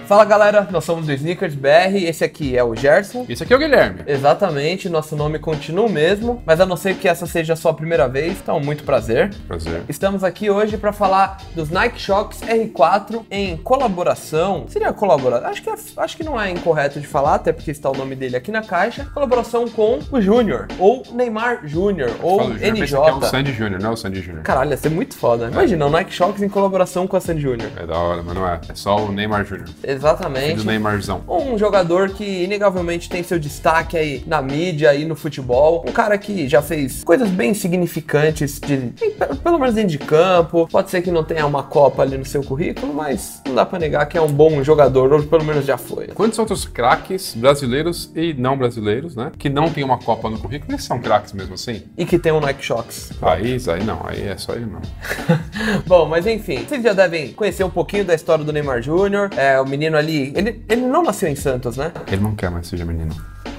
Fala galera, nós somos do Sneakers BR, esse aqui é o Gerson. Esse aqui é o Guilherme. Exatamente, nosso nome continua o mesmo, mas a não ser que essa seja a sua primeira vez, então muito prazer. Prazer. Estamos aqui hoje para falar dos Nike Shox R4 em colaboração, seria colaboração, acho que não é incorreto de falar, até porque está o nome dele aqui na caixa, colaboração com o Júnior, ou Neymar Júnior, ou NJ. Que é o Sandy Júnior, não é o Sandy Júnior. Caralho, ia ser muito foda. Imagina, o Nike Shox em colaboração com a Sandy Júnior. É da hora, mas não é. É só o Neymar Júnior. Exatamente. Filho do Neymarzão. Um jogador que inegavelmente tem seu destaque aí na mídia e no futebol. Um cara que já fez coisas bem significantes, pelo menos dentro de campo. Pode ser que não tenha uma Copa ali no seu currículo, mas não dá pra negar que é um bom jogador, ou pelo menos já foi. Quantos outros craques brasileiros e não brasileiros, né, que não tem uma Copa no currículo, eles são craques mesmo assim? E que tem um Nike Shox. Aí não, aí é só ele não. Bom, mas enfim, vocês já devem conhecer um pouquinho da história do Neymar Júnior. O menino ali, ele não nasceu em Santos, né? Ele não quer mais seja menino.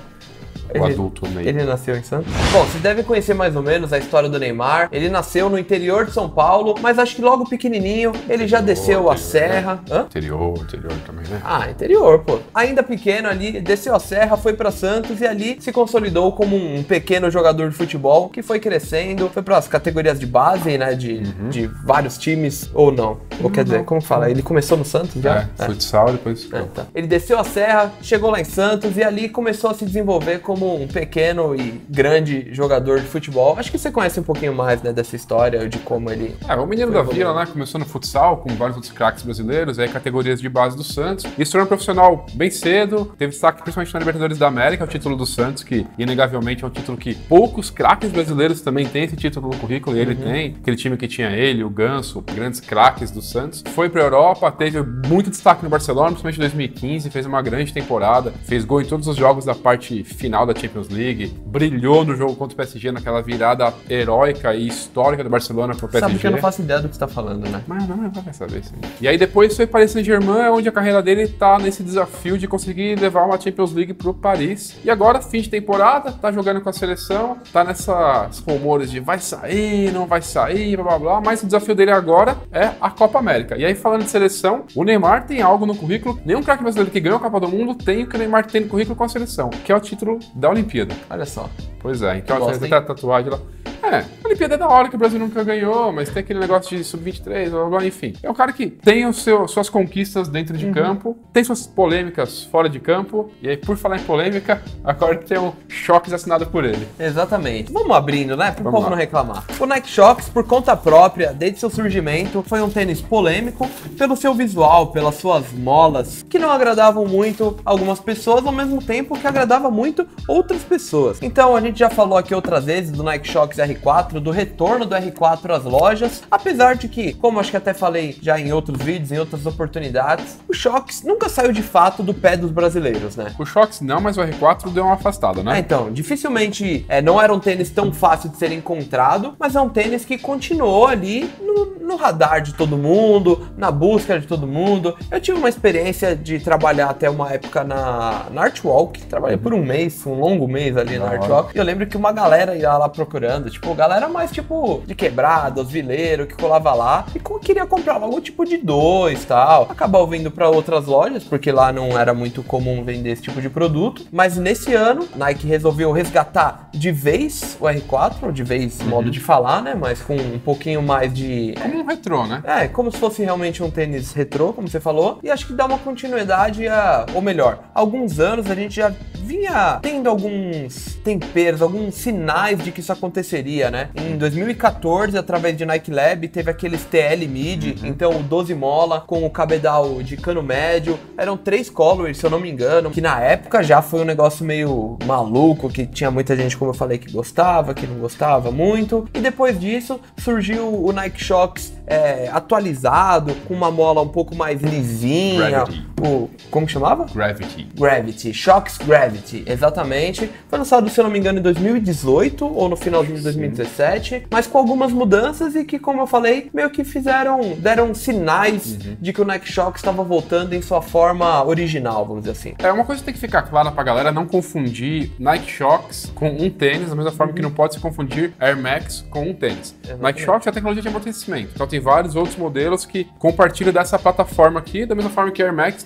O adulto Ney. Ele nasceu em Santos? Bom, vocês devem conhecer mais ou menos a história do Neymar. Ele nasceu no interior de São Paulo, mas acho que logo pequenininho ele já desceu a serra. Né? Interior também, né? Ah, interior, pô. Ainda pequeno ali, desceu a serra, foi pra Santos e ali se consolidou como um pequeno jogador de futebol que foi crescendo, foi pras categorias de base, né, de vários times, ou não. Ou quer dizer, como fala? Ele começou no Santos já? Futsal, depois... Tá. Ele desceu a serra, chegou lá em Santos e ali começou a se desenvolver como um pequeno e grande jogador de futebol. Acho que você conhece um pouquinho mais, né, dessa história, de como ele... o menino da vila, né, começou no futsal, com vários outros craques brasileiros, aí categorias de base do Santos, e se tornou profissional bem cedo, teve destaque principalmente na Libertadores da América, o título do Santos, que inegavelmente é um título que poucos craques brasileiros também têm esse título no currículo, e ele tem, aquele time que tinha ele, o Ganso, grandes craques do Santos. Foi pra Europa, teve muito destaque no Barcelona, principalmente em 2015, fez uma grande temporada, fez gol em todos os jogos da parte final da Champions League, brilhou no jogo contra o PSG naquela virada heróica e histórica do Barcelona pro PSG. Sabe que eu não faço ideia do que você tá falando, né? Mas não vai saber, sim. E aí depois foi Paris Saint-Germain, onde a carreira dele tá nesse desafio de conseguir levar uma Champions League pro Paris. E agora, fim de temporada, tá jogando com a seleção, tá nessas rumores de vai sair, não vai sair, blá blá blá, mas o desafio dele agora é a Copa América. E aí, falando de seleção, o Neymar tem algo no currículo, nenhum craque brasileiro que ganhou a Copa do Mundo tem o que o Neymar tem no currículo com a seleção, que é o título da Olimpíada. Olha só. Pois é, então você tem a tatuagem lá. A Olimpíada é da hora que o Brasil nunca ganhou, mas tem aquele negócio de sub-23, enfim. É um cara que tem suas conquistas dentro de campo, tem suas polêmicas fora de campo, e aí, por falar em polêmica, agora tem um Shox assinado por ele. Exatamente. Vamos abrindo, né? Pro povo não reclamar. O Nike Shox, por conta própria, desde seu surgimento, foi um tênis polêmico pelo seu visual, pelas suas molas, que não agradavam muito algumas pessoas, ao mesmo tempo que agradava muito outras pessoas. Então, a gente já falou aqui outras vezes do Nike Shox R4, do retorno do R4 às lojas, apesar de que, como acho que até falei já em outros vídeos, em outras oportunidades, o Shox nunca saiu de fato do pé dos brasileiros, né? O Shox não, mas o R4 deu uma afastada, né? Então, dificilmente não era um tênis tão fácil de ser encontrado, mas é um tênis que continuou ali no radar de todo mundo, na busca de todo mundo. Eu tive uma experiência de trabalhar até uma época na Artwalk, trabalhei por um mês, um longo mês ali na Artwalk, e eu lembro que uma galera ia lá procurando, tipo, galera mais tipo de quebrada, os vileiros que colava lá e queria comprar algum tipo de dois e tal. Acabou vindo para outras lojas, porque lá não era muito comum vender esse tipo de produto, mas nesse ano, Nike resolveu resgatar de vez o R4, de vez modo de falar, né, mas com um pouquinho mais de... Como um retrô, né? Como se fosse realmente um tênis retrô, como você falou, e acho que dá uma continuidade ou melhor, há alguns anos a gente já vinha tendo alguns temperos, alguns sinais de que isso aconteceria, né? Em 2014, através de Nike Lab, teve aqueles TL Mid, então o 12 mola com o cabedal de cano médio, eram 3 colors, se eu não me engano, que na época já foi um negócio meio maluco, que tinha muita gente, como eu falei, que gostava, que não gostava muito, e depois disso surgiu o Nike Shox atualizado, com uma mola um pouco mais lisinha. Como que chamava? Gravity. Shox Gravity, exatamente. Foi lançado, se eu não me engano, em 2018 ou no finalzinho de 2017, mas com algumas mudanças e que, como eu falei, meio que deram sinais de que o Nike Shox estava voltando em sua forma original, vamos dizer assim. Uma coisa que tem que ficar clara pra galera, não confundir Nike Shox com um tênis, da mesma forma que não pode se confundir Air Max com um tênis. Exatamente. Nike Shox é a tecnologia de amortecimento, então tem vários outros modelos que compartilham dessa plataforma aqui, da mesma forma que Air Max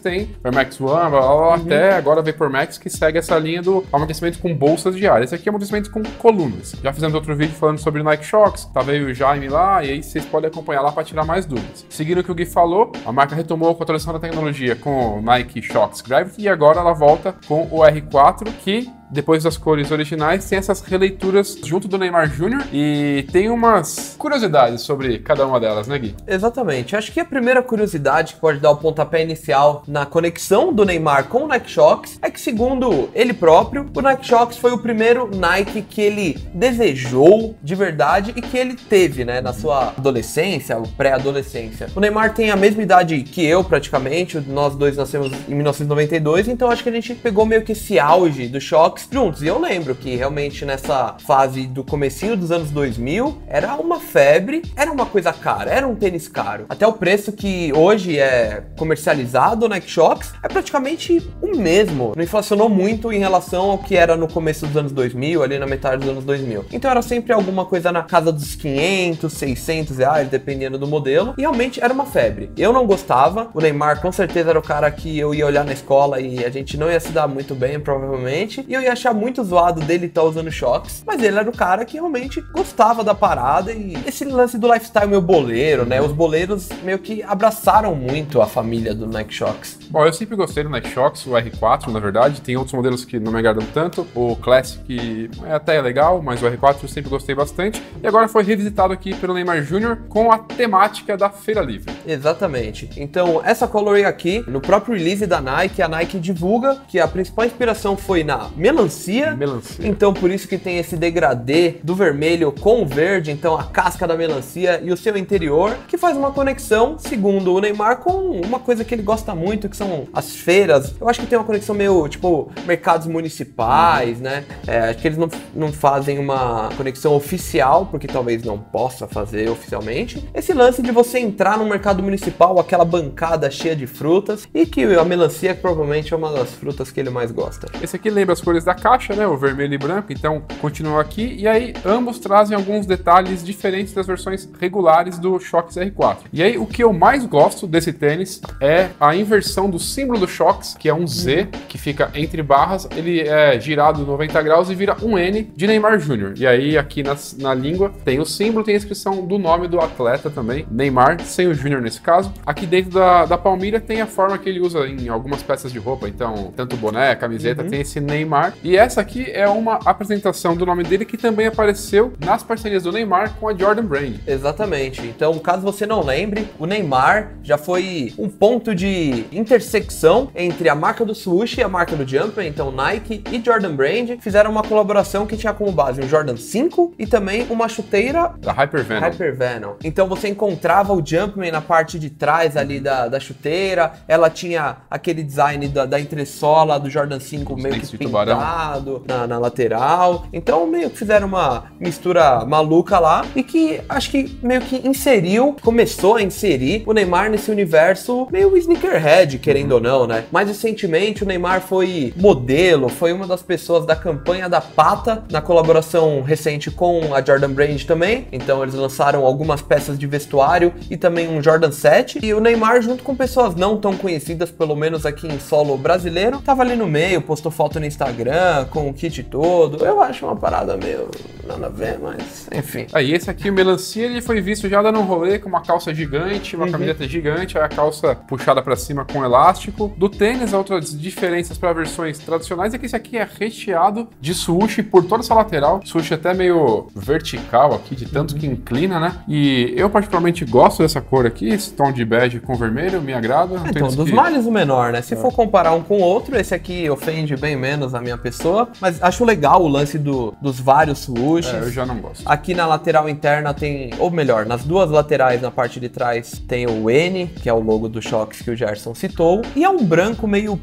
tem Air Max One, blá, blá, blá, até agora Vapor Max, que segue essa linha do amortecimento com bolsas de ar. Esse aqui é amortecimento com colunas. Já fizemos outro vídeo falando sobre Nike Shox, tá veio o Jaime lá, e aí vocês podem acompanhar lá para tirar mais dúvidas. Seguindo o que o Gui falou, a marca retomou a atualização da tecnologia com o Nike Shox Gravity e agora ela volta com o R4, que depois das cores originais, tem essas releituras junto do Neymar Jr. e tem umas curiosidades sobre cada uma delas, né, Gui? Exatamente. Acho que a primeira curiosidade que pode dar o pontapé inicial na conexão do Neymar com o Nike Shox é que, segundo ele próprio, o Nike Shox foi o primeiro Nike que ele desejou de verdade e que ele teve, né, na sua adolescência, ou pré-adolescência. O Neymar tem a mesma idade que eu, praticamente, nós dois nascemos em 1992, então acho que a gente pegou meio que esse auge do Shox juntos. E eu lembro que realmente nessa fase do comecinho dos anos 2000 era uma febre, era uma coisa cara, era um tênis caro. Até o preço que hoje é comercializado no Nike Shox é praticamente o mesmo. Não inflacionou muito em relação ao que era no começo dos anos 2000, ali na metade dos anos 2000. Então era sempre alguma coisa na casa dos 500, 600 reais, dependendo do modelo. E realmente era uma febre. Eu não gostava. O Neymar com certeza era o cara que eu ia olhar na escola e a gente não ia se dar muito bem, provavelmente. E eu ia achar muito zoado dele estar usando Shox, mas ele era o cara que realmente gostava da parada e esse lance do lifestyle meio boleiro, né? Os boleiros meio que abraçaram muito a família do Nike Shox. Bom, eu sempre gostei do Nike Shox, o R4, na verdade. Tem outros modelos que não me agradam tanto. O Classic é até legal, mas o R4 eu sempre gostei bastante. E agora foi revisitado aqui pelo Neymar Jr. com a temática da Feira Livre. Exatamente. Então, essa colorway aqui, no próprio release da Nike, a Nike divulga que a principal inspiração foi na melancia. Então, por isso que tem esse degradê do vermelho com o verde, então a casca da melancia e o seu interior, que faz uma conexão, segundo o Neymar, com uma coisa que ele gosta muito, que são as feiras. Eu acho que tem uma conexão meio, tipo, mercados municipais, né? Acho que eles não fazem uma conexão oficial, porque talvez não possa fazer oficialmente. Esse lance de você entrar no mercado municipal, aquela bancada cheia de frutas, e que a melancia provavelmente é uma das frutas que ele mais gosta. Esse aqui lembra as cores da caixa, né? O vermelho e branco, então continua aqui. E aí, ambos trazem alguns detalhes diferentes das versões regulares do Shox R4. E aí, o que eu mais gosto desse tênis é a inversão do símbolo do Shox, que é um Z, que fica entre barras. Ele é girado 90 graus e vira um N de Neymar Jr. E aí, aqui na língua, tem o símbolo, tem a inscrição do nome do atleta também, Neymar, sem o Jr. nesse caso. Aqui dentro da palmilha tem a forma que ele usa em algumas peças de roupa, então, tanto boné, camiseta, tem esse Neymar. E essa aqui é uma apresentação do nome dele que também apareceu nas parcerias do Neymar com a Jordan Brand. Exatamente. Então, caso você não lembre, o Neymar já foi um ponto de intersecção entre a marca do Swoosh e a marca do Jumpman. Então, Nike e Jordan Brand fizeram uma colaboração que tinha como base um Jordan 5 e também uma chuteira da Hypervenom. Então, você encontrava o Jumpman na parte de trás ali da chuteira. Ela tinha aquele design da entressola do Jordan 5 meio que pintado na lateral. Então, meio que fizeram uma mistura maluca lá e que acho que meio que começou a inserir o Neymar nesse universo meio sneakerhead, querendo ou não, né? Mais recentemente, o Neymar foi modelo, foi uma das pessoas da campanha da Pata, na colaboração recente com a Jordan Brand também. Então, eles lançaram algumas peças de vestuário e também um Jordan 7. E o Neymar, junto com pessoas não tão conhecidas, pelo menos aqui em solo brasileiro, tava ali no meio, postou foto no Instagram com o kit todo. Eu acho uma parada meio nada a ver, mas enfim. Aí esse aqui, o melancia, ele foi visto já dando um rolê com uma calça gigante, uma camiseta gigante, a calça puxada pra cima com elástico. Do tênis, outras diferenças para versões tradicionais é que esse aqui é recheado de swoosh por toda essa lateral. Swoosh até meio vertical aqui, de tanto que inclina, né? E eu particularmente gosto dessa cor aqui, esse tom de bege com vermelho, me agrada. Então, dos males o menor, né? Se for comparar um com o outro, esse aqui ofende bem menos a minha pessoa, mas acho legal o lance dos vários swooshes. Eu já não gosto. Aqui na lateral interna tem, ou melhor, nas duas laterais, na parte de trás, tem o N, que é o logo do Shox que o Gerson citou, e é um branco meio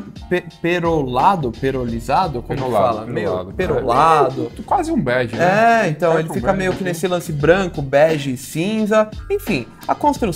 perolizado, como fala? Meio perolado. Quase um bege, né? Então ele fica meio que nesse lance branco, bege e cinza. Enfim, a construção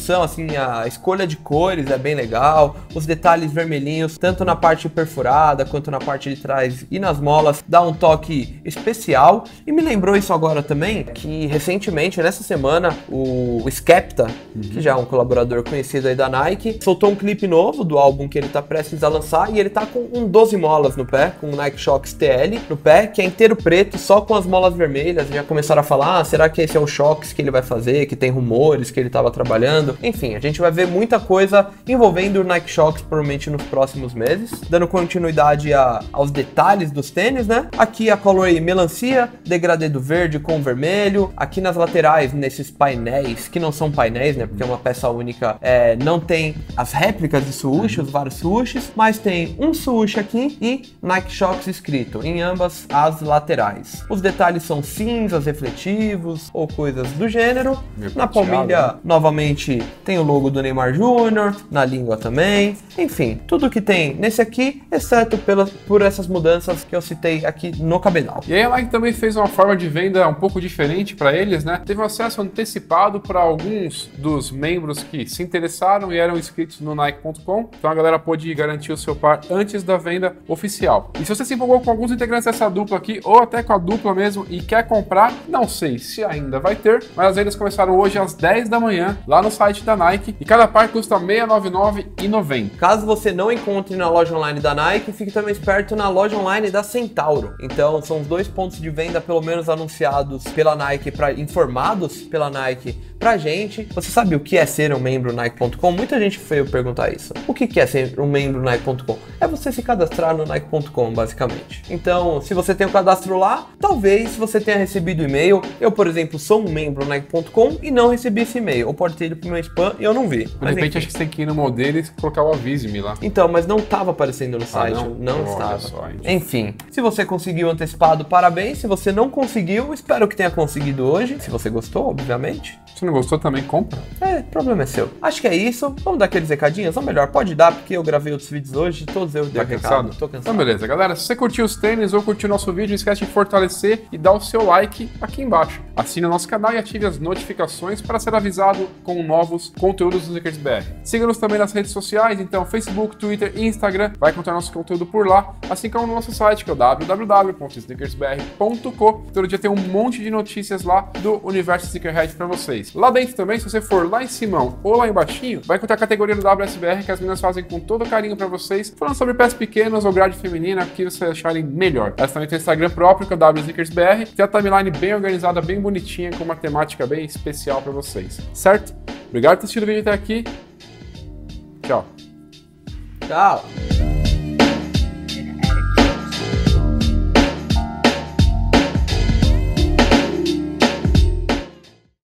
construção, assim, a escolha de cores é bem legal, os detalhes vermelhinhos, tanto na parte perfurada quanto na parte de trás e nas molas, dá um toque especial. E me lembrou isso agora também, que recentemente, nessa semana, o Skepta, que já é um colaborador conhecido aí da Nike, soltou um clipe novo do álbum que ele tá prestes a lançar, e ele tá com um 12 molas no pé, com o Nike Shox TL no pé, que é inteiro preto, só com as molas vermelhas. Já começaram a falar, será que esse é o Shox que ele vai fazer, que tem rumores que ele tava trabalhando? Enfim, a gente vai ver muita coisa envolvendo o Nike Shox provavelmente nos próximos meses, dando continuidade aos detalhes dos tênis, né? Aqui a colorway melancia, degradê do verde com vermelho. Aqui nas laterais, nesses painéis, que não são painéis, né? Porque é uma peça única, não tem as réplicas de swoosh, os vários swooshes, mas tem um swoosh aqui e Nike Shox escrito em ambas as laterais. Os detalhes são cinzas, refletivos ou coisas do gênero. Na palmilha, novamente, tem o logo do Neymar Jr., na língua também. Enfim, tudo que tem nesse aqui, exceto por essas mudanças que eu citei aqui no cabedal. E aí a Nike também fez uma forma de venda um pouco diferente para eles, né? Teve um acesso antecipado para alguns dos membros que se interessaram e eram inscritos no Nike.com. Então a galera pôde garantir o seu par antes da venda oficial. E se você se empolgou com alguns integrantes dessa dupla aqui, ou até com a dupla mesmo, e quer comprar, não sei se ainda vai ter, mas as vendas começaram hoje às 10 da manhã, lá no site da Nike, e cada par custa R$ 699,90. Caso você não encontre na loja online da Nike, fique também esperto na loja online da Centauro. Então, são os 2 pontos de venda, pelo menos anunciados pela Nike, informados pela Nike pra gente. Você sabe o que é ser um membro Nike.com? Muita gente veio perguntar isso. O que é ser um membro Nike.com? É você se cadastrar no Nike.com, basicamente. Então, se você tem o cadastro lá, talvez você tenha recebido e-mail. Eu, por exemplo, sou um membro Nike.com e não recebi esse e-mail. Ou pode ter ido pro meu spam e eu não vi. De repente, acho que você tem que ir no modelo e colocar o avise-me lá. Então, mas não estava aparecendo no site. Não estava. Enfim, se você conseguiu antecipado, parabéns. Se você não conseguiu, espero que tenha conseguido hoje. Se você gostou, obviamente. Se não gostou, também compra. Problema é seu. Acho que é isso. Vamos dar aqueles recadinhos? Ou melhor, pode dar, porque eu gravei outros vídeos hoje, todos eu dei recado. Tô cansado. Então beleza, galera. Se você curtiu os tênis ou curtiu o nosso vídeo, não esquece de fortalecer e dar o seu like aqui embaixo. Assine o nosso canal e ative as notificações para ser avisado com novos conteúdos do Sneakers BR. Siga-nos também nas redes sociais, então Facebook, Twitter e Instagram. Vai encontrar nosso conteúdo por lá, assim como no nosso site, que é o www.sneakersbr.co. Todo dia tem um monte de notícias lá do universo Sneakerhead para vocês. Lá dentro também, se você for lá em cima ou lá embaixo, vai encontrar a categoria do WSBR, que as meninas fazem com todo carinho para vocês, falando sobre peças pequenas ou grade feminina, o que vocês acharem melhor. Elas também tem o Instagram próprio, que é o WSneakersBR, tem a timeline bem organizada, bem bonitinha, com uma temática bem especial para vocês, certo? Obrigado por ter assistido o vídeo até aqui. Tchau. Tchau.